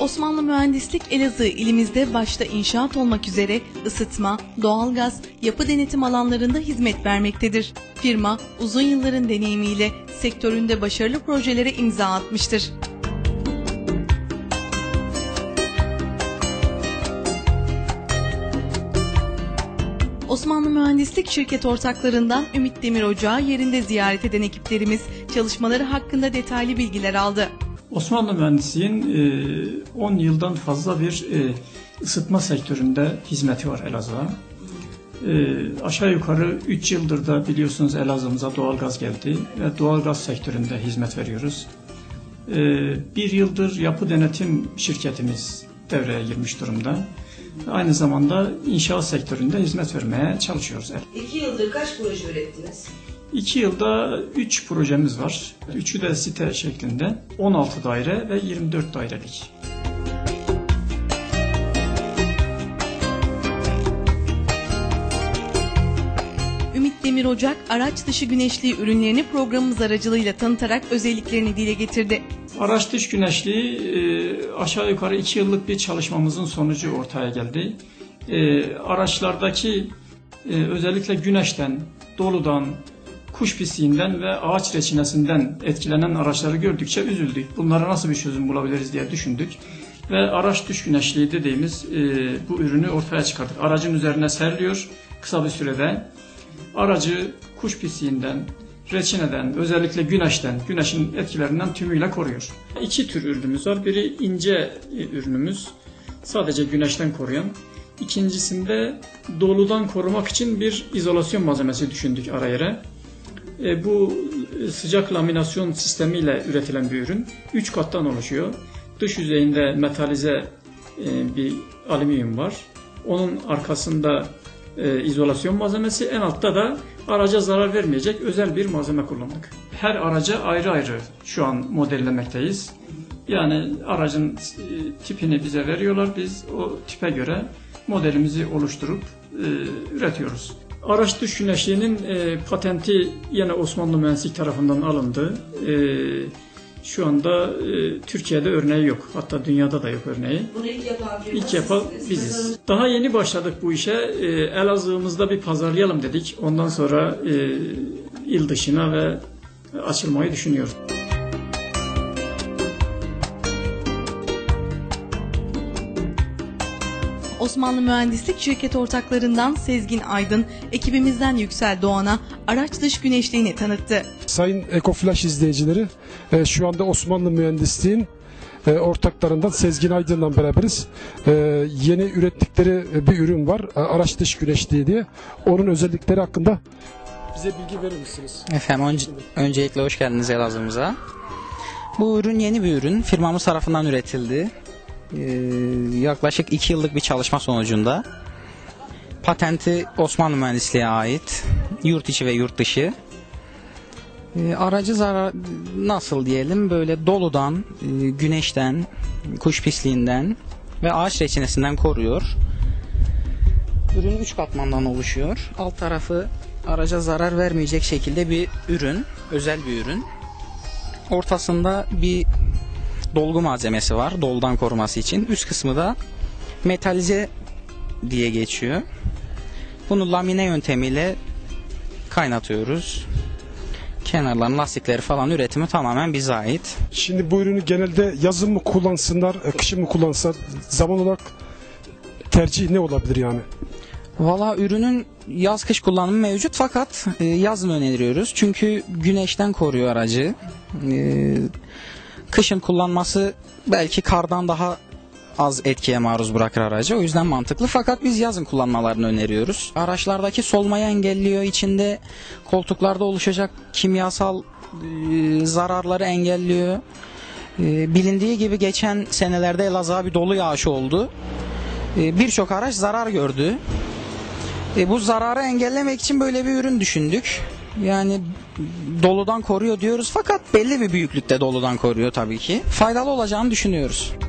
Osmanlı Mühendislik Elazığ ilimizde başta inşaat olmak üzere ısıtma, doğalgaz, yapı denetim alanlarında hizmet vermektedir. Firma uzun yılların deneyimiyle sektöründe başarılı projelere imza atmıştır. Osmanlı Mühendislik şirket ortaklarından Ümit Demir Ocağı yerinde ziyaret eden ekiplerimiz çalışmaları hakkında detaylı bilgiler aldı. Osmanlı Mühendisliğin 10 yıldan fazla bir ısıtma sektöründe hizmeti var Elazığ'a. Aşağı yukarı 3 yıldır da biliyorsunuz Elazığ'ımıza doğalgaz geldi ve doğalgaz sektöründe hizmet veriyoruz. 1 yıldır yapı denetim şirketimiz devreye girmiş durumda. Aynı zamanda inşaat sektöründe hizmet vermeye çalışıyoruz. 2 yıldır kaç proje ürettiniz? 2 yılda 3 projemiz var. 3'ü de site şeklinde. 16 daire ve 24 dairelik. Ümit Demir Ocak, araç dışı güneşliği ürünlerini programımız aracılığıyla tanıtarak özelliklerini dile getirdi. Araç dış güneşliği aşağı yukarı 2 yıllık bir çalışmamızın sonucu ortaya geldi. Araçlardaki özellikle güneşten, doludan, kuş pisliğinden ve ağaç reçinesinden etkilenen araçları gördükçe üzüldük. Bunlara nasıl bir çözüm bulabiliriz diye düşündük. Ve araç dış güneşliği dediğimiz bu ürünü ortaya çıkardık. Aracın üzerine seriliyor kısa bir sürede. Aracı kuş pisliğinden, reçineden, özellikle güneşin etkilerinden tümüyle koruyor. 2 tür ürünümüz var. Biri ince ürünümüz, sadece güneşten koruyan. İkincisinde doludan korumak için bir izolasyon malzemesi düşündük ara yere. Bu sıcak laminasyon sistemiyle üretilen bir ürün. 3 kattan oluşuyor. Dış yüzeyinde metalize bir alüminyum var. Onun arkasında izolasyon malzemesi, en altta da araca zarar vermeyecek özel bir malzeme kullandık. Her araca ayrı ayrı şu an modellemekteyiz. Yani aracın tipini bize veriyorlar, biz o tipe göre modelimizi oluşturup üretiyoruz. Araç dış güneşliğinin patenti yine Osmanlı Mühendislik tarafından alındı. Şu anda Türkiye'de örneği yok. Hatta dünyada da yok örneği. Bunu ilk yapan biziz. Daha yeni başladık bu işe. Elazığ'ımızda bir pazarlayalım dedik. Ondan sonra il dışına ve açılmayı düşünüyoruz. Osmanlı Mühendislik şirket ortaklarından Sezgin Aydın, ekibimizden Yüksel Doğan'a araç dış güneşliğini tanıttı. Sayın EcoFlash izleyicileri, şu anda Osmanlı Mühendisliğin ortaklarından Sezgin Aydın'la beraberiz. Yeni ürettikleri bir ürün var, araç dış güneşliği diye. Onun özellikleri hakkında bize bilgi verir misiniz? Efendim, öncelikle hoş geldiniz Elazığ'ımıza. Bu ürün yeni bir ürün. Firmamız tarafından üretildi. Yaklaşık 2 yıllık bir çalışma sonucunda. Patenti Osmanlı Mühendisliği'ne ait. Yurt içi ve yurt dışı. Aracı zarar nasıl diyelim, böyle doludan, güneşten, kuş pisliğinden ve ağaç reçinesinden koruyor. Ürün 3 katmandan oluşuyor. Alt tarafı araca zarar vermeyecek şekilde bir ürün, özel bir ürün. Ortasında bir dolgu malzemesi var, doludan koruması için. Üst kısmı da metalize diye geçiyor. Bunu lamine yöntemiyle kaynatıyoruz. Kenarların lastikleri falan üretimi tamamen bize ait. Şimdi bu ürünü genelde yazın mı kullansınlar, kışın mı kullansınlar? Zaman olarak tercih ne olabilir yani? Valla ürünün yaz kış kullanımı mevcut, fakat yazın öneriyoruz. Çünkü güneşten koruyor aracı. Kışın kullanması belki kardan daha az etkiye maruz bırakır aracı. O yüzden mantıklı, fakat biz yazın kullanmalarını öneriyoruz. Araçlardaki solmayı engelliyor. İçinde koltuklarda oluşacak kimyasal zararları engelliyor. Bilindiği gibi geçen senelerde Elazığ'a bir dolu yağışı oldu. Birçok araç zarar gördü. Bu zararı engellemek için böyle bir ürün düşündük. Yani doludan koruyor diyoruz, fakat belli bir büyüklükte doludan koruyor tabii ki. Faydalı olacağını düşünüyoruz.